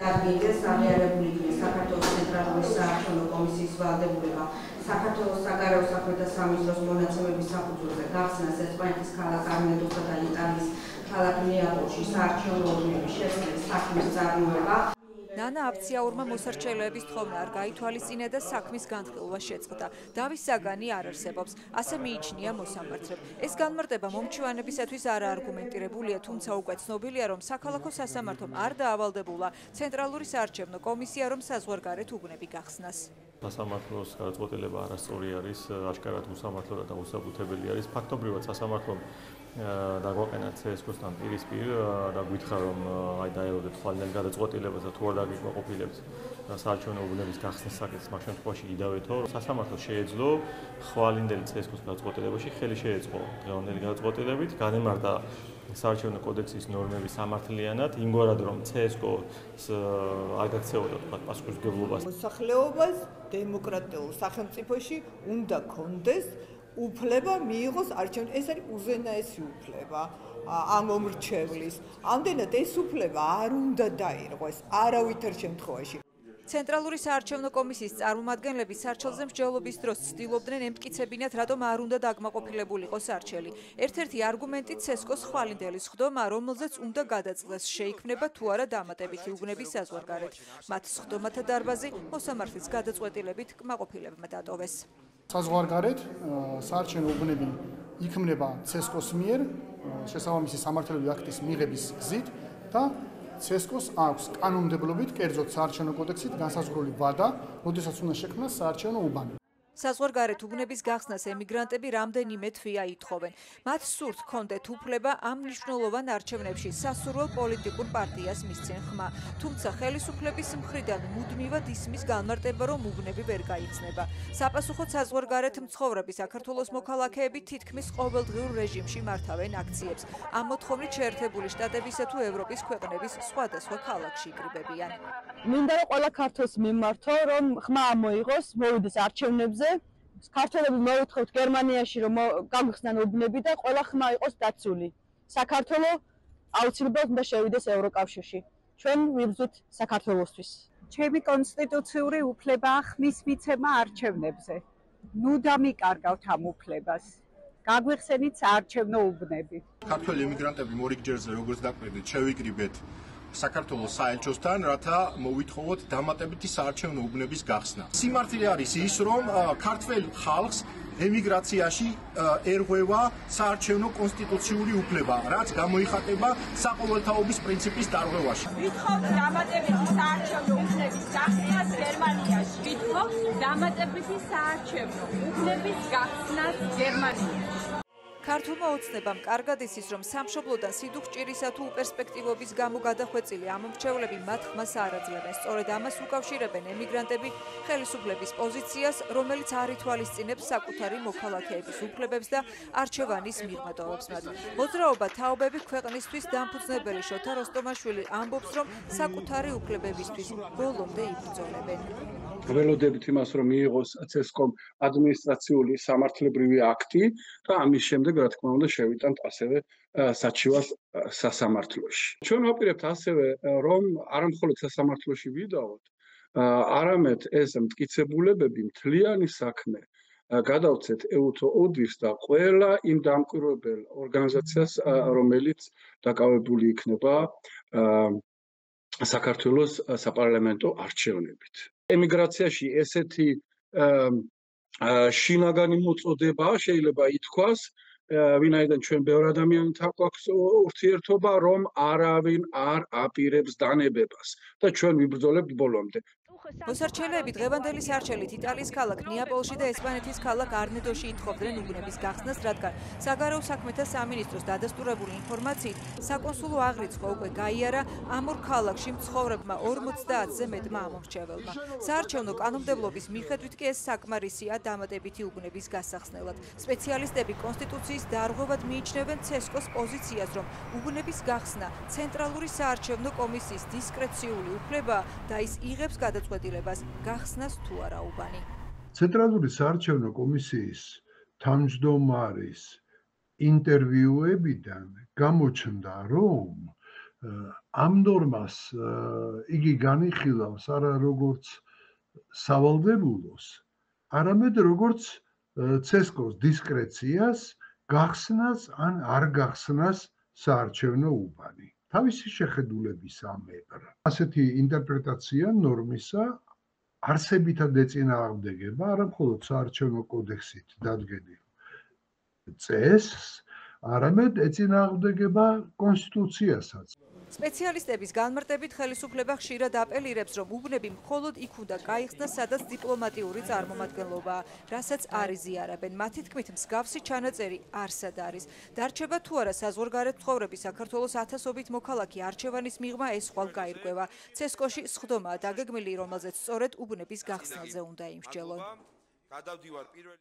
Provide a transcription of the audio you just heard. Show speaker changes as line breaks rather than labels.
Დაგეგმეს აღიარებული იქნება საქართველოს ცენტრალური საარჩევნო კომისიის ვალდებულება საქართველოს საგარეო საქმეთა სამინისტროს მონაცემების საფუძველზე გახსნას ესპანეთის ქალაქ არმედოსა და იტალიის ქალაქ ნეაპოლში საარჩევნო ურნების შესწავლის საქმის წარმოება.
ნანა აფციაურმა მოსარჩელეების თხოვნა არ გაითვალისწინა და საქმის განხილვა შეწყდა. დავის საგანი არ არსებობს, ასე მიიჩნია მოსამართლემ. ეს განმარტება მომჩივანებისათვის არაარგუმენტირებულია, თუმცა უკვე ცნობილია, რომ საქალაქო სასამართლომ არ დაავალდებულა ცენტრალური საარჩევნო კომისია, რომ საზღვარგარეთ უბნები გახსნას.
სასამართლოს გადაწყვეტილება არასწორი არის, აშკარად უსამართლო და უსაბუთებელი არის. ფაქტობრივად სასამართლომ დაგვაყენა CSKOS-თან პირისპირ და გითხრა, რომ დაელოდეთ ხვალინდელ გადაწყვეტილებას და თუ არ დაგიკმაყოფილებთ საარჩევნო უბნების გახსნის საკითხს, მაგ შემთხვევაში იდავეთო. სასამართლო შეეძლო ხვალინდელი CSKOS-ის გადაწყვეტილებაში ხელი შეეწყო დღევანდელი გადაწყვეტილებით, განემართა საარჩევნო კოდექსის ნორმები სამართლიანად, იმგვარად რომ CSKOS არ გაქცეოდა პასუხისმგებლობას.
მოსახლეობას დემოკრატიულ სახელმწიფოში უნდა კონდეს უფლება მიიღოს არჩევნები. ეს არის უზენაესი უფლება ამ მომრჩევლის. ამდენად ეს უფლება არ უნდა დაირღვეს არავითარ შემთხვევაში.
ცენტრალური საარჩევნო კომისიის წარმომადგენლები სარჩელზე მსჯელობის დროს ცდილობდნენ ემტკიცებინათ, რატომ არ უნდა დაგმაყოფილებულიყო სარჩელი. ერთ-ერთი არგუმენტი CSKOS-ის ხვალინდელი სხდომა, რომელზეც უნდა გადაწყდეს შეიქმნება თუ არა დამატებითი უბნები საზღვარგარეთ. მათ სხდომათა დარბაზი მოსამართლის გადაწყვეტილებით კმაყოფილებმა დატოვეს.
საზღვარგარეთ საარჩევნო უბნები იქმნება CSKOS-ის მიერ შესაბამისი სამართლებრივი აქტის მიღების გზით და CSKOS-ს აქვს კანონმდებლობით, კერძოდ საარჩევნო კოდექსით განსაზღვრული ვადა, როდესაც უნდა შექმნას საარჩევნო უბანი.
საზღვარგარეთ უბნების გახსნას ემიგრანტები რამდენიმე თვია ითხოვენ. მათ სურთ ჰქონდეთ უფლება ამ მნიშვნელოვან არჩევნებში სასურველ პოლიტიკურ პარტიას მისცენ ხმა. თუმცა ხელისუფლების მხრიდან მუდმივად ისმის განმარტება, რომ უბნები ვერ გაიხსნება. საპასუხოდ საზღვარგარეთ მცხოვრები საქართველოს მოქალაქეები თითქმის ყოველდღიურ რეჟიმში მართავენ აქციებს. ამ მოთხოვნით შეერთებული შტატებისა თუ ევროპის ქვეყნების სხვადასხვა ქალაქში იკრიბებიან.
მინდა რომ ყველა ქართველს მიმართო, რომ ხმა მოიღოს, მოვიდეს არჩევნებზე. ქართველები მოითხოვთ გერმანიაში, რომ გაგვიხსნან უბნები და ყველა ხმა იყოს დაცული. საქართველოს აუცილებლად უნდა შევიდეს ევროკავშირში. ჩვენ ვიბრძვით საქართველოსთვის.
ჩემი კონსტიტუციური უფლება ხმის მიცემა არჩევნებზე. ნუ დამიკარგავთ ამ უფლებას. გაგვიხსენით საარჩევნო უბნები.
ქართველი ემიგრანტები მორიგჯერზე როგორც დაკვირდით, შევიკრიბეთ საქართველოს საელჩოსთან, რათა მოვითხოვოთ დამატებითი საარჩევნო უბნების გახსნა. სიმართლე არის ის, რომ ქართველ ხალხს ემიგრაციაში ერღვევა საარჩევნო კონსტიტუციური უფლება, რაც გამოიხატება საყოველთაობის პრინციპის დარღვევაში.
ვითხოვთ დამატებითი საარჩევნო უბნების გახსნას გერმანიაში. ვითხოვთ დამატებითი საარჩევნო უბნების გახსნას გერმანიაში.
ქართულმა ოცნებამ კარგად იცის, რომ სამშობლოდან სიდუხჭირისა თუ პერსპექტივობის გამო გადახვეწილი ამ მომრჩევლები მათ ხმას არ აძლევენ. სწორედ ამას უკავშირებენ ემიგრანტები ხელისუფლების პოზიციას, რომელიც არ ითვალისწინებს საკუთარი მოქალაქეების უფლებებს და არჩევანის მიღმატებებს მათ. მოძრაობა თაობები ქვეყნისთვის დამფუძნებელი შოთა როსტომაშვილი ამბობს, რომ საკუთარი უფლებებისთვის ბოლომდე იბრძოლებენ.
ველოდებით იმას, რომ მიიღოს CSKOS-მ ადმინისტრაციული სამართლებრივი აქტი და ამის შემდეგ რა თქმა უნდა შევიტანთ ასევე საჩივარს სასამართლოში. ჩვენ ვაპირებთ ასევე რომ არა მხოლოდ სასამართლოში ვიდაოთ, არამედ ეს მტკიცებულებები მთლიანი საქმე გადავცეთ EUTO ODIS და ყველა იმ დამკვირვებელ ორგანიზაციას, რომელიც დაკავებული იქნება საქართველოს საპარლამენტო არჩევნებით. ემიგრაციაში ესეთი შინაგანი მოწოდება შეიძლება ითქვას, ვინაიდან ჩვენ ბევრ ადამიანთან გვაქვს ურთიერთობა, რომ არავინ არ აპირებს დანებებას და ჩვენ ვიბრძოლებთ ბოლომდე.
მოსარჩელეები დღევანდელი სარჩელით იტალიის ქალაქ ნეაპოლში და ესპანეთის ქალაქ არნედოში ითხოვდნენ უბნების გახსნას, რადგან საგარეო საქმეთა სამინისტროს დადასტურებული ინფორმაციით საკონსულო აღრიცხვა უკვე გაიარა ამ ორ ქალაქში მცხოვრებმა 50-ზე მეტმა ამომრჩეველმა. საარჩევნო კანონმდებლობის მიხედვით კი ეს საკმარისია დამატებითი უბნების გასახსნელად. სპეციალისტები კონსტიტუციის დარღვევად მიიჩნევენ CSKOS-ის პოზიციას, რომ უბნების გახსნა ცენტრალური საარჩევნო კომისიის დისკრეციული უფლებაა და ის იღებს გადაწყვეტილებას გახსნას თუ არა უბანი.
ცენტრალური საარჩევნო კომისიის თავმჯდომარის ინტერვიუებიდან გამოჩნდა, რომ ამ ნორმას იგი განიხილავს არა როგორც სავალდებულოს, არამედ როგორც ცესკოს დისკრეციას გახსნას ან არ გახსნას საარჩევნო უბანი. თავისი შეხედულების ამებრ. ასეთი ინტერპრეტაცია ნორმისა არსებითად ეწინააღმდეგება არა მხოლოდ საარჩევნო კოდექსით დადგენილ წესს, არამედ ეწინააღმდეგება კონსტიტუციასაც.
სპეციალისტების განმარტებით ხელისუფლება ხშირად აპელირებს, რომ უბნები მხოლოდ იქ უნდა გაიხსნას, სადაც დიპლომატიური წარმომადგენლობაა, რასაც არ იზიარებენ. მათი თქმით, მსგავსი ჩანაწერი არსად არის. დარჩება თუ არა საზღვარგარეთ მცხოვრები საქართველოს ათასობით მოქალაქე არჩევანის მიღმა ეს ხვალ გაირკვევა. ცესკოში სხდომაა დაგეგმილი, რომელზეც სწორედ უბნების გახსნაზე უნდა იმსჯელონ.